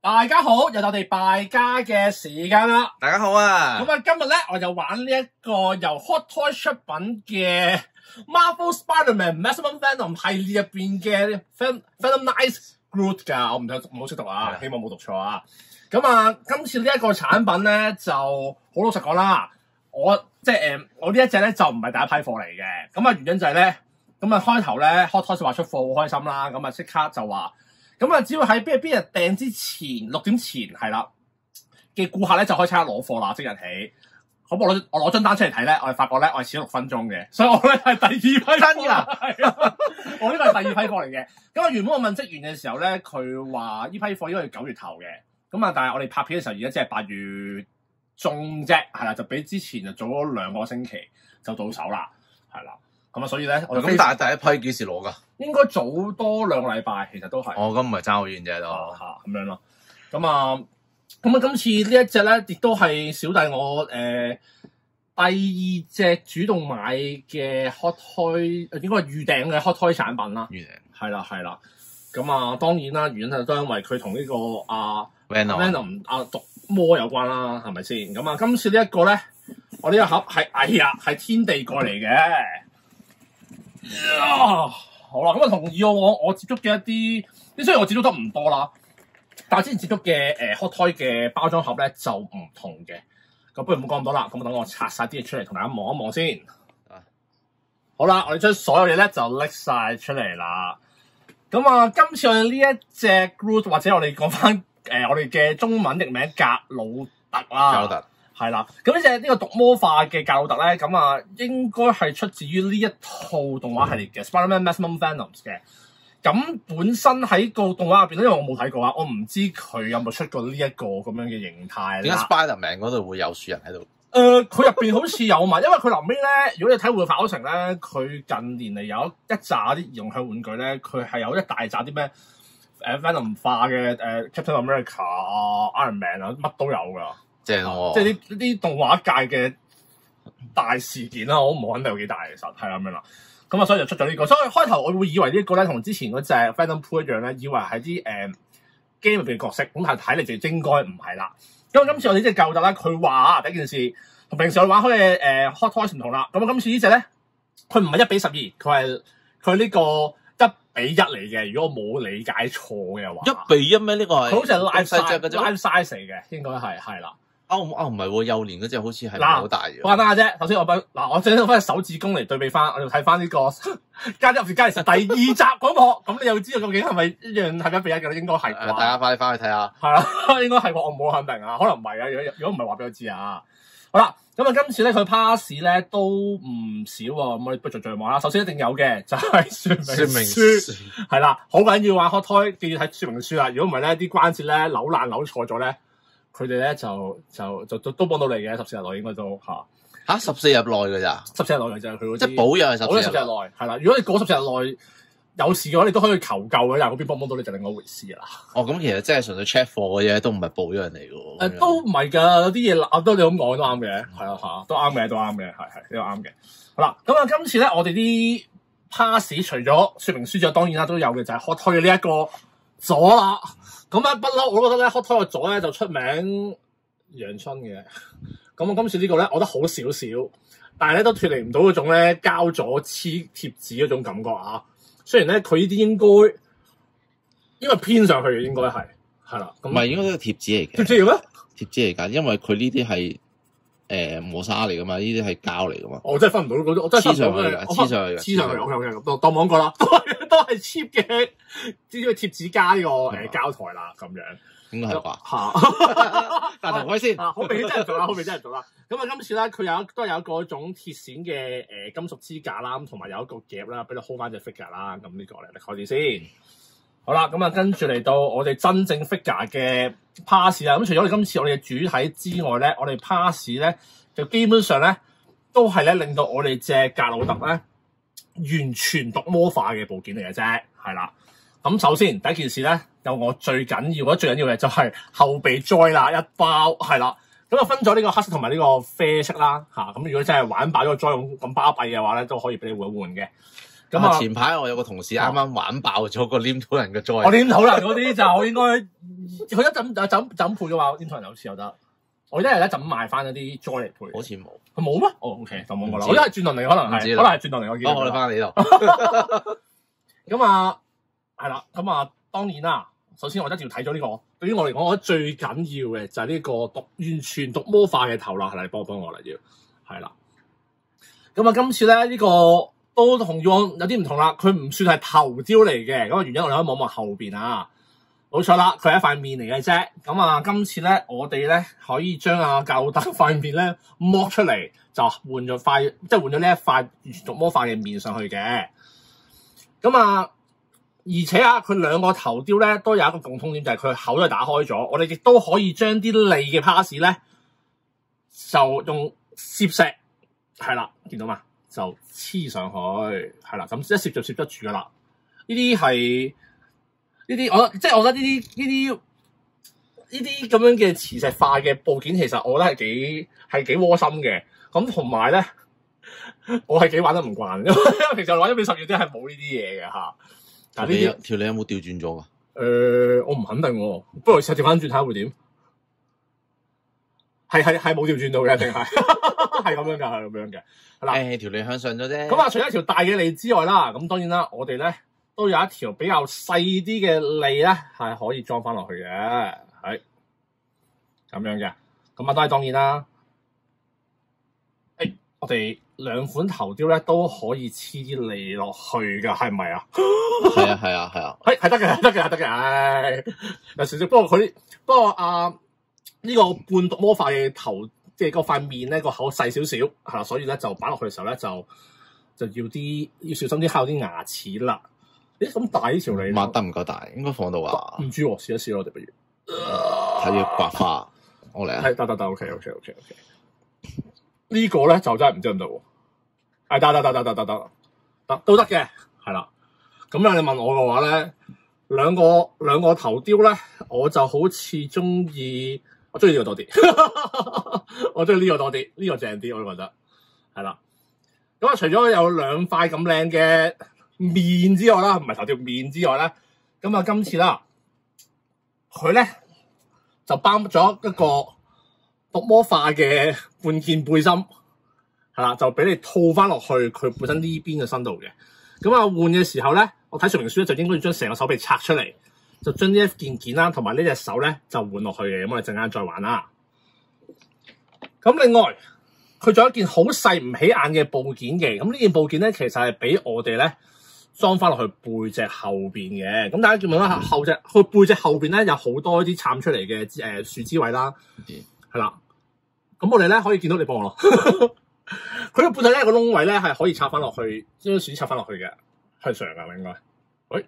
大家好，又到我哋敗家嘅時間啦。 大家好啊！ 咁今日咧我就玩呢一個由 Hot Toys 出品嘅 Marvel Spider-Man Maximum Venom 系列入邊嘅 Venomized Groot 㗎，我唔好識讀啊，希望冇讀錯啊。今次呢一個產品咧就好老實講啦，我呢一隻咧就唔係第一批貨嚟嘅。原因就係咧，開頭咧 Hot Toys 話出貨好開心啦，即刻就話。只要喺邊日訂之前6點前係啦嘅顧客咧就可以即刻攞貨啦，即日起。我攞張單出嚟睇咧，我哋發覺咧我係遲咗6分鐘嘅，所以我咧係第二批貨真㗎， 係啊，我呢個係第二批貨嚟嘅。原本我問職員嘅時候咧，佢話呢批貨應該係9月頭嘅，但係我哋拍片嘅時候而家只係8月中啫，係啦，就比之前就早咗2個星期就到手啦，係啦。所以咧，我咁但係第一批幾時攞㗎？ 應該早多2個禮拜，其實都係。 哦，咁唔係爭好遠啫都。 咁樣咯。今次呢一隻咧，亦都係小弟我第2隻主動買嘅 Hot Toy， 應該係預訂嘅 Hot Toy 產品啦。 預訂。係啦。當然啦，原因都因為佢同呢個Venom 毒魔有關啦，係咪先？今次呢一個咧，我呢個盒係天地過嚟嘅。好啦，同以我接觸嘅一啲，雖然我接觸得唔多啦，但係之前接觸嘅Hot Toy 嘅包裝盒咧就唔同嘅。不如唔好講咁多啦，等我拆晒啲嘢出嚟同大家望一望先。好啦，我哋將所有嘢咧就拎晒出嚟啦。今次我哋呢一隻 Groot 或者我哋講翻我哋嘅中文譯名格魯特啦。 格魯特。係啦，呢個毒魔化嘅格魯特咧，應該係出自於呢一套動畫系列嘅 Spider-Man Maximum Venoms 嘅。本身喺個動畫入邊咧，因為我冇睇過啊，我唔知佢有冇出過呢一個咁樣嘅形態啦。 點解 Spider-Man 嗰度會有樹人喺度？ 佢入邊好似有嘛，因為佢臨尾咧，如果你睇《玩具反斗城》咧，佢近年嚟有一紮啲兒童向玩具咧，佢係有一大紮啲咩Venom 化嘅Captain America 啊、Iron Man 啊，乜都有㗎。 正喎， 即係啲動畫界嘅大事件啦，我唔好肯定有幾大，其實係咁樣啦。所以就出咗呢個。所以開頭我會以為呢一個咧，同之前嗰隻 Venom Pool 一樣咧，以為係啲game 入邊嘅角色，但係睇嚟就應該唔係啦。今次我哋呢隻舊特咧，佢話第一件事同平時我玩開嘅Hot Toys 唔同啦。今次呢隻咧，佢唔係1:12，佢呢個1:1嚟嘅。如果我冇理解錯嘅話 ，1:1咩？呢個係佢好似係 live size 嚟嘅，應該係啦。 唔係喎，幼年嗰隻好似係好大嘅。 簡單啫。首先我整翻手指公嚟對比翻，我要睇翻呢個加入加時第2集嗰個，咁你又知道究竟係咪一樣係1:1嘅咧？應該係啩。 大家快啲翻去睇下。 係啦，應該係我唔好肯定啊，可能唔係啊。如果唔係話俾我知啊。好啦，今次咧佢 pass 咧都唔少喎。我哋不如再望啦。首先一定有嘅就係說明書，係啦，好緊要啊！Hot Toy 記住睇說明書啦。如果唔係咧，啲關節咧扭爛扭錯咗咧，佢哋咧就都幫到你嘅。14日內應該都 14日內㗎咋 ？14日內㗎咋？佢嗰啲即係保養係14日內，係啦。如果你過14日內有事嘅話，你都可以求救嘅。但係嗰邊幫唔幫到你就另外一回事啦。 咁其實真係純粹 check 貨嘅嘢，都唔係保養人嚟嘅喎。 都唔係㗎，有啲嘢都你咁講都啱嘅，係啊都啱嘅，呢個啱嘅。好啦，今次咧我哋啲 pass 除咗說明書之外，當然啦都有嘅就係 Hot Toy 嘅呢一個咗啦。不嬲我都覺得咧 Hot Toy 嘅咗咧就出名陽春嘅。今次呢個咧，我覺得好少少，但係咧都脫離唔到嗰種咧膠咗黐貼紙嗰種感覺啊。雖然咧佢呢啲應該偏上去嘅，應該係啦。唔係應該都係貼紙嚟嘅。 貼紙嚟咩？貼紙嚟㗎，因為佢呢啲係磨砂嚟㗎嘛，呢啲係膠嚟㗎嘛。 我真係分唔到嗰種，我真係分唔到嘅。黐上去。OK，當網過啦，都係 cheap 嘅，呢個貼紙加呢個膠台啦，咁樣。 應該係啩？但頭盔先， 好明顯真係做啦，今次咧佢都有嗰種鐵線嘅金屬支架啦，同埋有一個夾啦，俾你 hold 翻隻 figure 啦。咁呢個嚟開始先。好啦，跟住嚟到我哋真正 figure 嘅 pass 啦。除咗我哋今次我哋嘅主體之外咧，我哋 pass 咧就基本上咧都係咧令到我哋隻格魯特咧完全毒魔化嘅部件嚟嘅啫，係啦。首先第一件事咧，有我最緊要嘅就係後備 joy 啦，一包係啦。分咗呢個黑色同埋呢個啡色啦，如果真係玩飽咗個 joy 咁巴閉嘅話咧，都可以俾你換一換嘅。 咁啊， 前排我有個同事啱啱玩爆咗個黏土人嘅災。 我黏土人嗰啲就應該佢一陣配嘅話，黏土人有次又得。我一日咧就賣翻嗰啲 joy 嚟配， 好似冇， 佢冇咩？哦 OK 就冇個啦。我一係轉輪嚟，可能係轉輪嚟。我見。 我哋翻嚟呢度。 咁啊，係啦。咁啊，當然啦。首先我一定要睇咗呢個，對於我嚟講，我覺得最緊要嘅就係呢個完全毒魔化嘅頭啦，係啦，幫我啦要，係啦。咁啊，今次咧呢個都同以往有啲唔同啦，佢唔算係頭雕嚟嘅，咁啊原因我哋可以望望後邊啊。冇錯啦，佢係一塊面嚟嘅啫。咁啊，今次咧，我哋咧可以將格魯特塊面咧剝出嚟，就換咗塊，即係換咗呢一塊完全毒魔化嘅面上去嘅。咁啊，而且佢兩個頭雕咧都有一個共通點，就係佢口都係打開咗。我哋亦都可以將啲利嘅 pass 咧，就用攝石，係啦，見到嘛？就黐上去，係啦，咁一攝就攝得住噶啦。呢啲係。呢啲我覺得呢啲咁樣嘅磁石化嘅部件，其實我覺得係幾窩心嘅。咁同埋咧，我係幾玩得唔慣，因為其實玩一比12啲係冇呢啲嘢嘅嚇。但係呢啲條脷有冇調轉咗㗎？ 我唔肯定喎，不如試調翻轉睇下會點。係冇調轉到嘅，定係係咁樣㗎，係咁樣嘅。係啦， 條脷向上咗啫。 咁除咗一條大嘅脷之外啦，咁當然啦，我哋咧。都有一條比較細啲嘅脷咧，係可以裝翻落去嘅，係咁樣嘅。咁都係當然啦。我哋兩款頭雕咧都可以黐啲脷落去㗎，係咪啊？ 係啊。 係得嘅，有少少。不過呢個半毒魔化嘅頭，即係嗰塊面咧個口細少少，係啦，所以咧就擺落去嘅時候咧就要小心啲，摳啲牙齒啦。咁大呢條脷擘得唔夠大，應該放到啊？ 唔知喎，試一試咯，我哋不如睇要白花，我嚟啊！ 係得，OK。呢個咧就真係唔知得唔得喎？係得，都得嘅，係啦。咁你問我嘅話咧，兩個頭雕咧，我就好似中意呢個多啲，我中意呢個多啲，呢個正啲，我覺得係啦。咁啊，除咗有兩塊咁靚嘅面之外啦，唔係頭條面之外咧，咁啊今次啦，佢咧就包咗一個毒魔化嘅半件背心，係啦，就俾你套翻落去佢本身呢邊嘅身度嘅。咁啊換嘅時候咧，我睇說明書咧就應該要將成個手臂拆出嚟，就將呢一件啦同埋呢隻手咧就換落去嘅。咁我哋陣間再玩啦。咁另外佢仲有一件好細唔起眼嘅部件嘅，咁呢件部件咧其實係俾我哋咧裝翻落去背脊後邊嘅。咁大家見唔見到佢背脊後邊咧有好多啲撐出嚟嘅樹枝位啦，係啦。咁我哋咧可以見到，你幫我咯。佢個背脊咧有個窿位咧係可以插翻落去，將樹枝插翻落去嘅，向上噶應該。喂，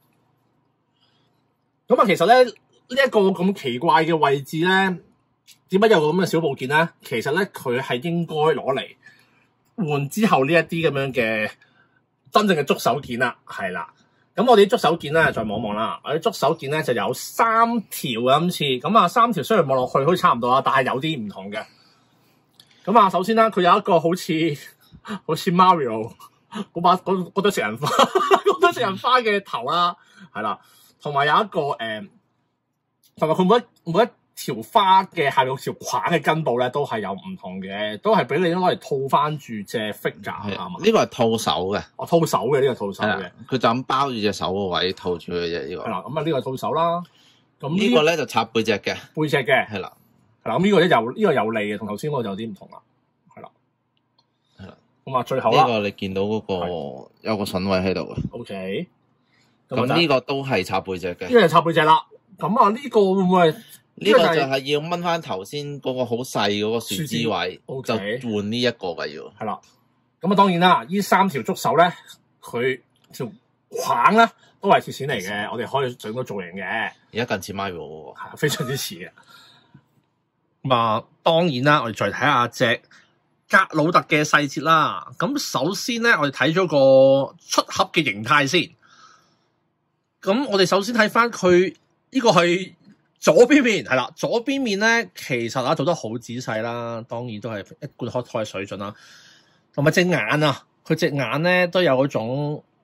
咁啊，其實咧呢一個咁奇怪嘅位置咧，點解有個咁嘅小部件咧？其實咧佢係應該攞嚟換之後呢一啲咁樣嘅真正嘅觸手件啦，係啦。咁我哋啲觸手件咧，再望望啦。我啲觸手件咧就有3條啊，今次咁啊，3條雖然望落去好似差唔多啦，但係有啲唔同嘅。咁啊，首先啦，佢有一個好似 Mario 嗰堆食人花嗰堆食人花嘅頭啦，係啦，同埋有一個同埋佢每一條花嘅下面有條框嘅根部咧，都係有唔同嘅，都係俾你攞嚟套翻住隻 figure 啊嘛。 呢個係套手嘅， 套手嘅呢個套手嘅， 佢就咁包住隻手個位套住佢啫。呢個係啦， 咁啊呢個套手啦。咁呢個咧就插背脊嘅， 背脊嘅係啦。 係啦，咁呢個咧有利嘅，同頭先嗰個就有啲唔同啦。係啦，係啦。咁啊，最後啦， 呢個你見到嗰個有個筍位喺度嘅。 OK。 咁呢個都係插背脊嘅。呢個係插背脊啦。咁啊，呢個會唔會？ 呢個就係要掹翻頭先嗰個好細嗰個樹枝位，就換呢一個嘅要。係啦。咁啊，當然啦，呢3條觸手咧，佢條框咧都係鐵線嚟嘅，我哋可以整到造型嘅。 而家近似 Mario 嗰個， 係非常之似嘅。咁啊，當然啦，我哋再睇下隻格魯特嘅細節啦。咁首先咧，我哋睇咗個出盒嘅形態先。咁我哋首先睇翻佢呢個係左邊面，係啦，左邊面咧其實做得好仔細啦，當然都係一貫 hot toy 水準啦。同埋隻眼啊，佢隻眼咧都有嗰種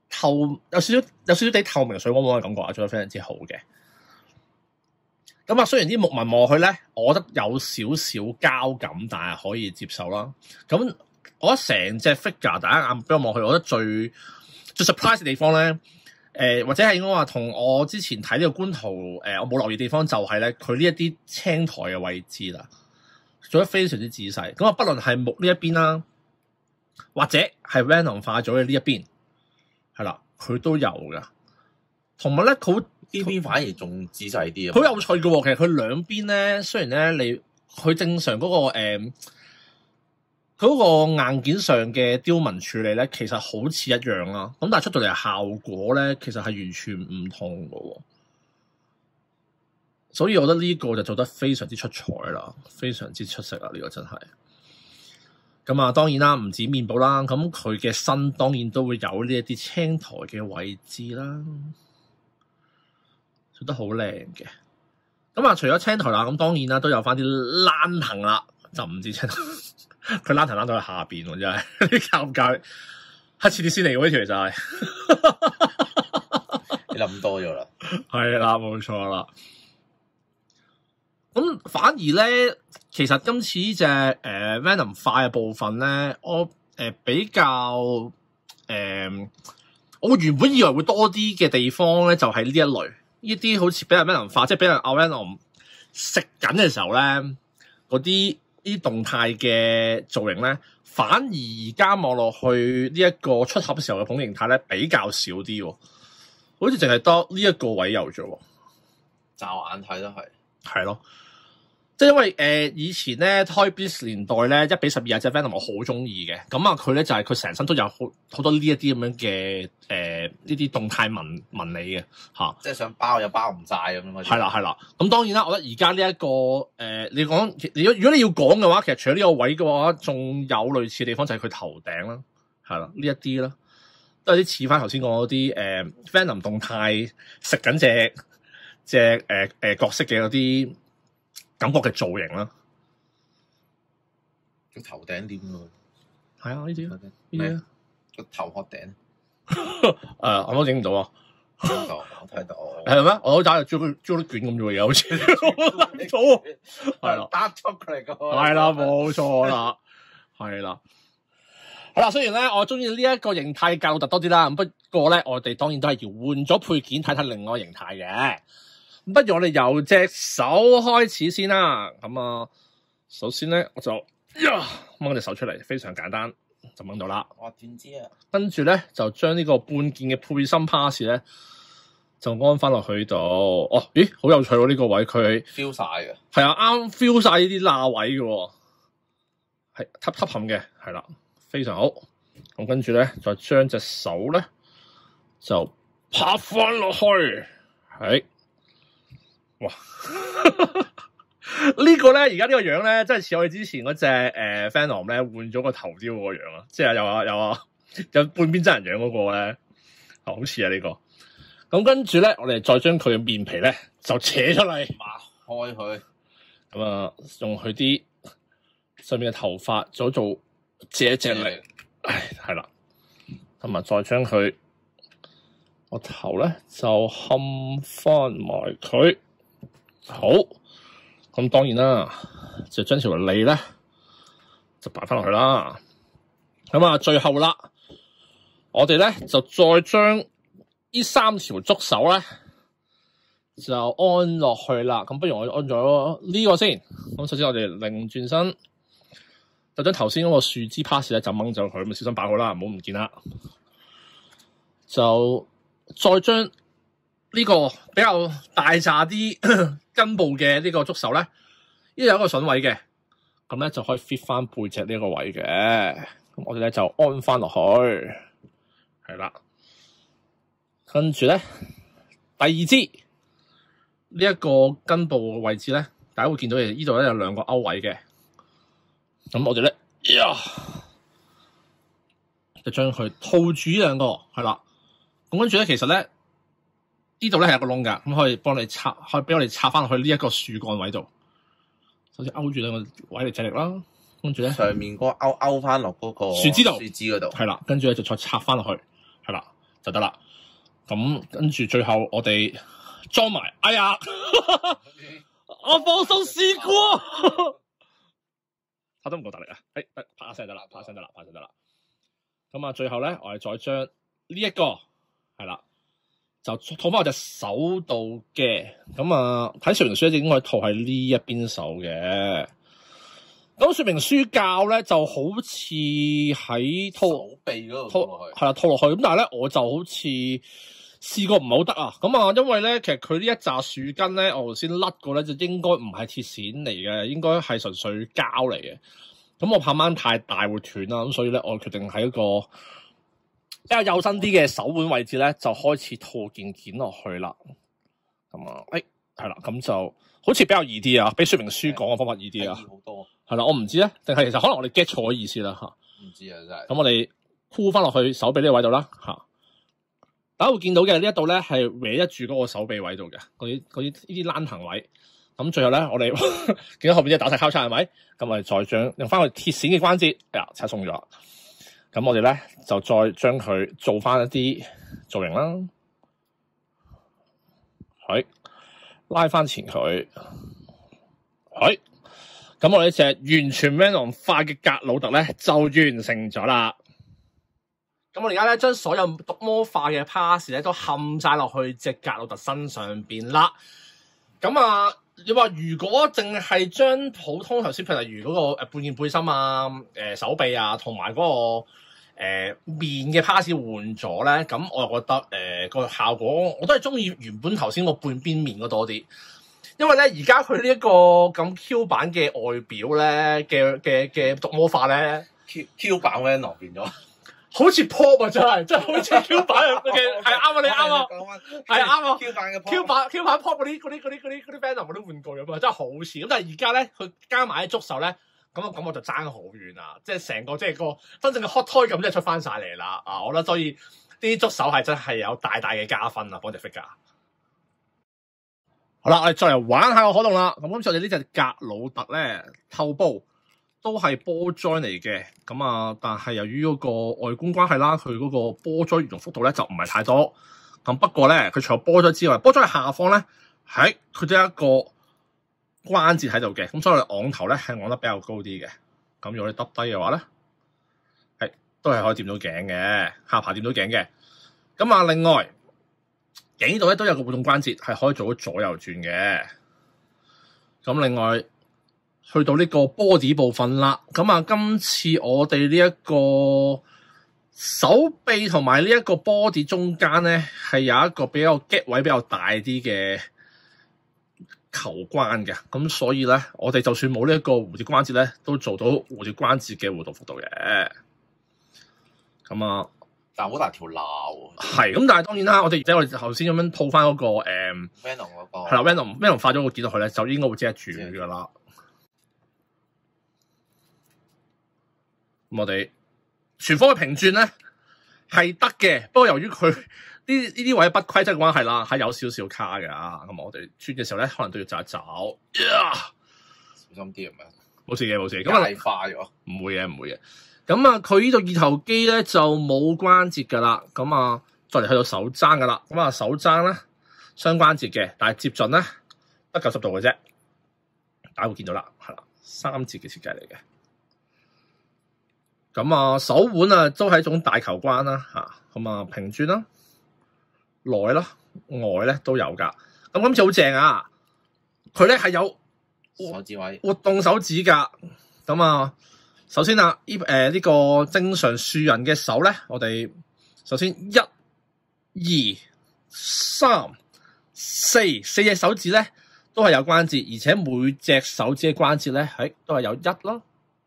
有少少地透明水汪汪嘅感覺啊，做得非常之好嘅。咁啊，雖然啲木紋望落去咧，我覺得有少少膠感，但係可以接受啦。咁我覺得成隻 figure 大家眼俾我望去，我覺得最 surprise 嘅地方咧，或者係應該話同我之前睇呢個官圖我冇留意嘅地方就係咧，佢呢一啲青苔嘅位置啦，做得非常之仔細。咁啊，不論係木呢一邊啦，或者係 Venom 化咗嘅呢一邊，係啦，佢都有噶。同埋咧，佢呢邊反而仲仔細啲啊， 好有趣嘅喎。其實佢兩邊咧，雖然咧佢正常嗰個佢嗰個硬件上嘅雕紋處理咧，其實好似一樣啦。咁但係出到嚟嘅效果咧，其實係完全唔同嘅喎。所以我覺得呢個就做得非常之出彩啦，非常之出色啦！呢個真係。咁啊，當然啦，唔止面部啦，咁佢嘅身當然都會有呢一啲青苔嘅位置啦，做得好靚嘅。咁啊，除咗青苔啦，咁當然啦，都有翻啲躝藤啦，就唔知青苔。佢躝藤躝到喺下邊喎，真係啲尷尬，黑切啲先嚟嘅呢條就係， 你諗多咗啦， 係啦，冇錯啦。咁反而咧，其實今次呢隻Venom 化嘅部分咧，我比較我原本以為會多啲嘅地方咧，就係呢一類，呢啲好似俾人 Venom 化，即係俾人阿 Venom 食緊嘅時候咧，嗰啲動態嘅造型咧，反而而家望落去呢一個出盒嘅時候嘅捧形態咧，比較少啲喎，好似淨係得呢一個位有啫喎， 驟眼睇都係咯。即係因為以前咧 Toy Biz 年代咧1:12隻 Venom 我好中意嘅，咁啊佢咧就係佢成身都有好多呢一啲咁樣嘅呢啲動態紋理嘅嚇， 即係想包又包唔晒咁樣。 係啦，咁當然啦，我覺得而家呢一個你講如果你要講嘅話，其實除咗呢個位嘅話，仲有類似嘅地方就係佢頭頂啦，係啦，呢一啲啦，都有啲似翻頭先講嗰啲Venom 動態食緊隻角色嘅嗰啲感覺嘅造型啦， 個頭頂點喎？ 係啊，呢啲呢啲啊， 個頭殼頂我都整唔到啊！ 我睇到係咩？我都打住朱古力卷咁啫喎，好似係啦， 打出嚟個係啦，冇錯啦，係啦。好啦，雖然咧我中意呢一個形態較特多啲啦，不過咧我哋當然都係要換咗配件睇睇另外一個形態嘅。不如我哋由隻手開始先啦。咁啊，首先咧我就掹隻手出嚟，非常簡單就掹到啦。 我點知啊？ 跟住咧就將呢個半件嘅配心 pass 咧就安翻落去度。哦，咦，好有趣喎！呢個位佢 feel 晒嘅， 係啊，啱 feel 晒呢啲罅位嘅，係凸冚嘅，係啦，非常好。咁跟住咧再將隻手咧就拍翻落去，係。哇！呢個咧，而家呢個樣咧，真係似我哋之前嗰隻Venom 咧換咗個頭雕嗰個樣啊！即係有半邊真人樣嗰個咧，好似啊呢個。咁跟住咧，我哋再將佢嘅面皮咧就扯出嚟， 擘開佢。 咁啊，用佢啲上面嘅頭髮做借隻力，係啦。咁啊，再將佢個頭咧就冚翻埋佢。好，咁當然啦，就將條脷咧就擺翻落去啦。咁啊，最後啦，我哋咧就再將呢3條觸手咧就安落去啦。咁不如我安咗呢個先。咁首先我哋擰轉身，就將頭先嗰個樹枝 pass 咧就掹走佢，咁小心擺好啦，唔好唔見啦。就再將呢個比較大紮啲根部嘅呢個觸手咧，呢度有一個筍位嘅，咁咧就可以 fit 翻背脊呢一個位嘅。咁我哋咧就安翻落去，係啦。跟住咧，第二支呢一個根部嘅位置咧，大家會見到呢度咧有2個勾位嘅。咁我哋咧，就將佢套住呢2個，係啦。咁跟住咧，其實咧。呢度咧係有個窿噶，咁可以幫你插，可以俾我哋插翻落去呢一個樹幹位度。首先勾住2個位嚟借力啦，跟住咧上面嗰個勾翻落嗰個樹枝度， 樹枝嗰度， 係啦，跟住咧就再插翻落去，係啦。 就得啦。咁跟住最後我哋裝埋，哎呀，我放鬆試過，拍得唔夠大力啊！拍下聲得啦，拍下聲得啦。咁啊，最後咧，我哋再將呢一個係啦，就套翻我隻手度嘅。咁啊，睇說明書應該套喺呢一邊手嘅。咁說明書教咧就好似喺手臂嗰度套落去， 係啦，套落去。咁但係咧，我就好似試過唔係好得啊。咁啊，因為咧，其實佢呢一紮樹根咧，我頭先甩過咧，就應該唔係鐵線嚟嘅，應該係純粹膠嚟嘅。咁我怕掹太大會斷啦，咁所以咧，我決定喺一個比較幼身啲嘅手腕位置咧，就開始套件落去啦。咁啊，係啦，咁就好似比較易啲啊，比說明書講嘅方法易啲啊。 易好多。 係啦，我唔知咧，定係其實可能我哋 get 錯嘅意思啦吓。 唔知啊，真係。 咁我哋箍翻落去手臂呢個位度啦吓。大家會見到嘅呢一度咧係搲得住嗰個手臂位度嘅，嗰啲呢啲欄藤位。咁最後咧，我哋見到後邊啲打晒交叉係咪？咁我哋再將用翻個鐵線嘅關節，拆鬆咗。咁我哋咧就再將佢做翻一啲造型啦。係拉翻前佢，係。咁我哋隻完全 Venom 化嘅格魯特咧就完成咗啦。咁我而家咧將所有毒魔化嘅 pass 咧都冚晒落去隻格魯特身上邊啦。咁啊，你話如果淨係將普通頭先譬如例如嗰個半件背心啊、手臂啊同埋嗰個面嘅 pass 換咗咧，咁我又覺得個效果我都係中意原本頭先個半邊面嗰多啲。因為咧，而家佢呢一個咁 Q 版嘅外表咧嘅毒魔化咧 ，Q 版 Venom 變咗， 好似 pop 啊，真係好似 Q 版嘅，係啱啊，你啱啊，係啱啊 ，Q 版嘅 Q 版 pop 嗰啲 Venom 嗰啲玩具咁啊，真係好似。咁但係而家咧，佢加埋啲觸手咧，咁我就爭好遠啦，即係成個即係個真正嘅 hot toy 咁，即係出翻晒嚟啦。啊，我覺得所以啲觸手係真係有大嘅加分啊，幫隻 figure。好啦，我哋再嚟玩下個可動啦。咁今次我哋呢隻格魯特咧，透布都係波 join 嚟嘅。咁啊，但係由於嗰個外觀關係啦，佢嗰個波 join 移動幅度咧就唔係太多。咁不過咧，佢除咗波 join 之外，波 join 喺下方咧，喺佢都有一個關節喺度嘅。咁所以我哋昂頭咧係昂得比較高啲嘅。咁如果你耷低嘅話咧，係都係可以掂到頸嘅，下巴掂到頸嘅。咁啊，另外。頸度咧都有個活動關節，係可以做到左右轉嘅。咁另外去到呢個 body 部分啦，咁啊今次我哋呢一個手臂同埋呢一個 body 中間咧，係有一個比較 gap 位比較大啲嘅球關嘅。咁所以咧，我哋就算冇呢一個蝴蝶關節咧，都做到蝴蝶關節嘅活動幅度嘅。咁啊〜 但係好大條罅喎， 係咁，但係當然啦，我哋頭先咁樣套翻嗰個 Venom 嗰個係啦 ，Venom 化咗個件落去咧，就應該會遮住噶啦。咁我哋全方位平轉咧係得嘅，不過由於佢呢啲位不規則嘅關係啦，係有少少卡㗎。咁我哋轉嘅時候咧，可能都要走一走。 小心啲係咪？ 冇事嘅，冇事。咁啊， 化咗？唔會嘅。咁啊，佢呢度二頭肌咧就冇關節噶啦，咁啊，再嚟去到手踭噶啦，咁啊手踭咧雙關節嘅，但係接近咧得90度嘅啫，大家會見到啦，係啦，3節嘅設計嚟嘅。咁啊手腕啊都係一種大球關啦，咁啊平轉啦，內啦外咧都有噶。咁今次好正啊，佢咧係有手指位活動手指噶，咁啊。首先啊，呢個正常樹人嘅手咧，我哋首先1、2、3、4隻手指咧都係有關節，而且每隻手指嘅關節咧都係有1啦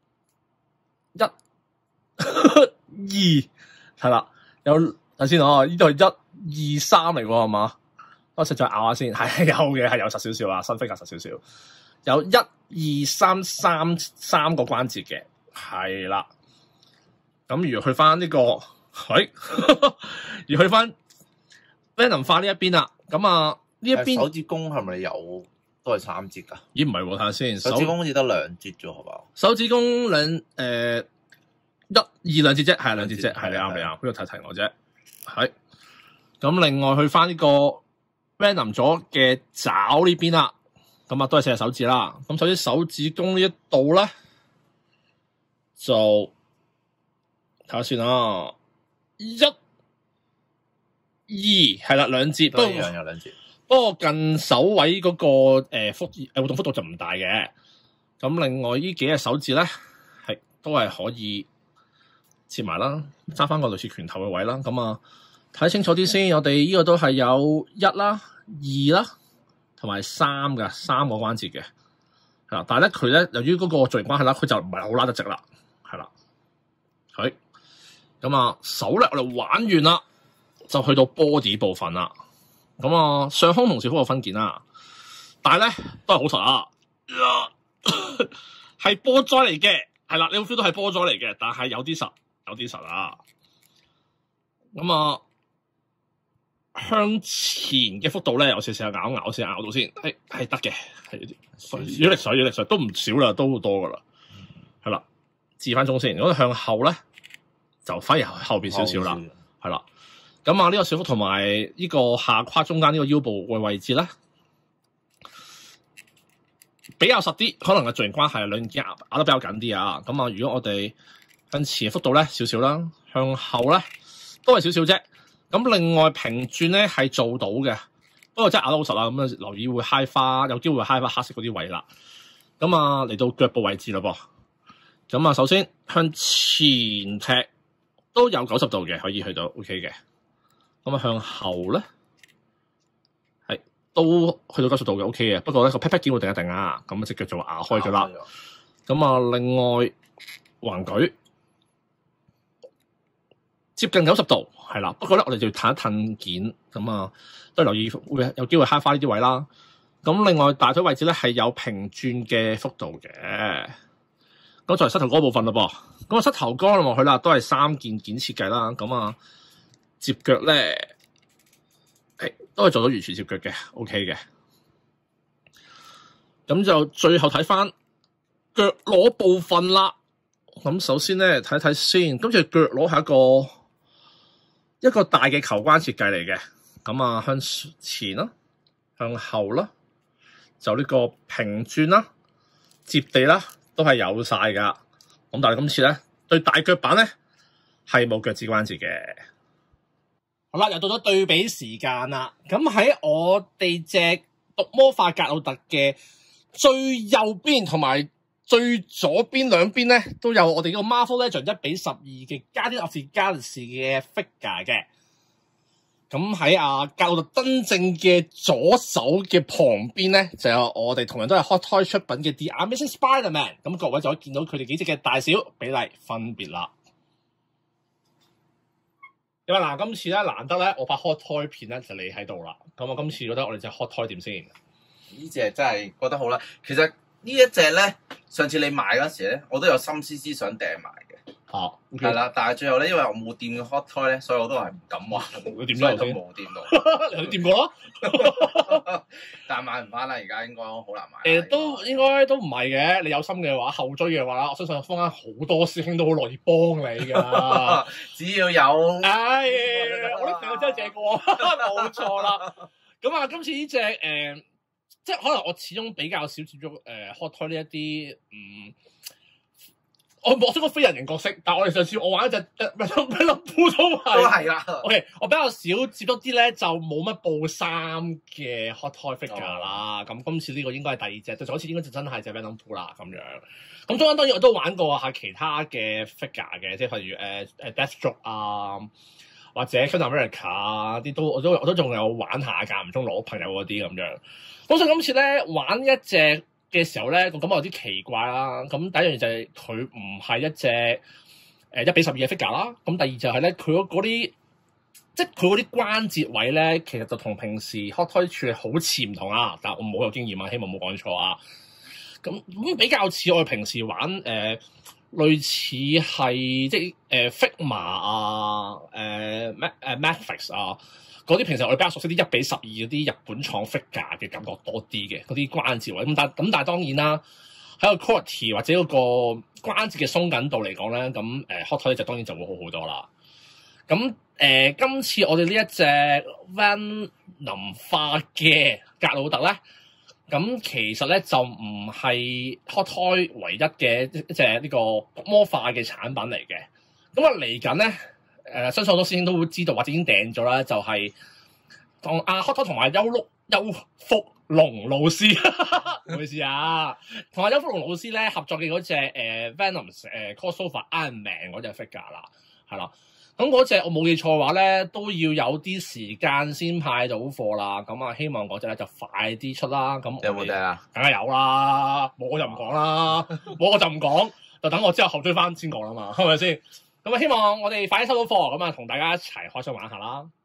，1、2係啦，有頭先呢度係1、2、3嚟喎，係嘛？我實再咬下先，係有嘅，係有實少少啊，新飛格實少少，有1、2、3個關節嘅。係啦，咁如去翻呢個，而去翻 Venom 化呢一邊啦，咁啊呢一邊手指公係咪有都係3節噶？ 咦唔係喎，睇下先， 手指公好似得2節啫，係嘛？ 手指公1、2、2節啫，係2節啫，係你啱，佢度提我啫，係咁另外去翻呢個 random 咗嘅爪呢邊啦，咁啊都係4隻手指啦。咁首先手指公呢一度咧，就睇下先啦，1、2係啦，2節， 都一樣有2節。 不過近手位嗰個活動幅度就唔大嘅。咁另外呢幾隻手指咧，都係可以切埋啦，揸翻個類似拳頭嘅位啦。咁啊睇清楚啲先，我哋呢個都係有1啦、2啦，同埋3嘅3個關節嘅，係啦。但係咧佢咧由於嗰個造型關係啦，佢就唔係好拉得直啦，係啦。係咁啊，手咧我哋玩完啦，就去到 body 部分啦。咁啊，上胸同小腹有分件啦，但係咧都係好實啊，係波災嚟嘅，係啦，你會 feel 到係波災嚟嘅，但係有啲實啊。咁啊，向前嘅幅度咧，有少少咬先咬到先，係得嘅，係啲力水都唔少啦，都好多噶啦，係啦，置翻中先。如果向後咧，就反而後邊少少啦，係啦。咁啊，呢個小腹同埋呢個下胯中間呢個腰部嘅位置咧，比較實啲，可能係造型關係，兩件咬得比較緊啲啊。咁啊，如果我哋向前嘅幅度咧少少啦，向後咧都係少少啫。咁另外平轉咧係做到嘅，不過真係咬得好實啦。咁啊，留意會揩花，有機會揩花黑色嗰啲位啦。咁啊，嚟到腳部位置啦噃。咁啊，首先向前踢都有90度嘅，可以去到 OK 嘅。咁啊，向後咧係都去到90度嘅 OK 嘅，不過咧個 pat pat 件會定一定啊，咁隻腳就牙開咗啦。咁啊，另外橫舉接近90度係啦，不過咧我哋就要褪一褪件，咁啊都留意會有機會揩花呢啲位啦。咁另外大腿位置咧係有平轉嘅幅度嘅。咁就係膝頭哥部分啦噃，咁啊膝頭哥落去啦，都係3件設計啦。咁啊接腳咧，都係做到完全接腳嘅 ，OK 嘅。咁就最後睇翻腳踝部分啦。咁首先咧睇睇先，今次腳踝係一個大嘅球關設計嚟嘅。咁啊向前啦，向後啦，就呢個平轉啦，接地啦。都係有晒噶，咁但係今次咧對大腳板咧係冇腳趾關節嘅。好啦，又到咗對比時間啦。咁喺我哋隻毒魔化格魯特嘅最右邊同埋最左邊兩邊咧，都有我哋呢個 Marvel Legends 1:12嘅 Guardians of the Galaxy 嘅 figure 嘅。咁喺格魯特真正嘅左手嘅旁邊咧，就有我哋同樣都係 Hot Toys 出品嘅 The Amazing Spider-Man。咁各位就可以見到佢哋幾隻嘅大小比例分別啦。因為嗱，今次咧難得咧，我拍 Hot Toy 片咧就你喺度啦。咁我今次覺得我哋隻 Hot Toy 點先？ 呢隻真係覺得好啦。其實呢一隻咧，上次你買嗰時咧，我都有心思想訂埋嘅。係啦，但係最後咧，因為我冇掂過 Hot Toy 咧，所以我都係唔敢玩。 你掂咗都冇掂到， 你掂過咯？ 但係買唔翻啦，而家應該好難買。 都應該都唔係嘅。你有心嘅話，後追嘅話，我相信坊間好多師兄都好樂意幫你噶。 只要有， 我呢條真係借過，冇錯啦。咁啊，今次呢隻即係可能我始終比較少接觸Hot Toy 呢一啲我中意非人形角色，但係我哋上次我玩一隻咪普通都係啦。 OK， 我比較少接觸啲咧，就冇乜布衫嘅 Hot Toy figure 啦。咁今次呢個應該係第二隻，就好似應該就真係隻 Venom 啦咁樣。咁中間當然我都玩過下其他嘅 figure 嘅，即係例如Deathstroke 啊，或者 Captain America 啊啲都我都仲有玩下，間唔中攞朋友嗰啲咁樣。咁所以今次咧玩一隻嘅時候咧，個感覺有啲奇怪啦。咁第一樣嘢就係佢唔係一隻1:12嘅 figure 啦。咁第二就係咧，佢嗰啲即係佢嗰啲關節位咧，其實就同平時 Hot Toy 處理好似唔同啊。但係我冇有經驗啊，希望冇講錯啊。咁比較似我哋平時玩類似係即係Figma 啊、Matrix 啊。嗰啲平時我哋比較熟悉啲1:12嗰啲日本廠 figure 嘅感覺多啲嘅嗰啲關節位，咁但係當然啦，喺個 quality 或者嗰個關節嘅鬆緊度嚟講咧，咁Hot Toy 就當然就會好好多啦。 咁今次我哋呢一隻 Venom 化嘅格魯特咧，咁其實咧就唔係 Hot Toy 唯一嘅一隻呢個魔化嘅產品嚟嘅。咁啊嚟緊咧，相信好多師兄都會知道或者已經訂咗啦，就係同阿 Hot Toy 同埋邱福龍老師，唔好意思啊，同阿邱福龍老師咧合作嘅嗰隻Venom Crossover Iron Man 嗰隻 figure 啦，係啦。咁嗰隻我冇記錯嘅話咧，都要有啲時間先派到貨啦。咁啊，希望嗰隻咧就快啲出啦。咁有冇訂啊？ 梗係有啦，冇我就唔講啦，冇我就唔講，就等我之後後追翻先講啦嘛，係咪先？咁啊，希望我哋快啲收到貨，咁啊，同大家一齊開心玩下啦〜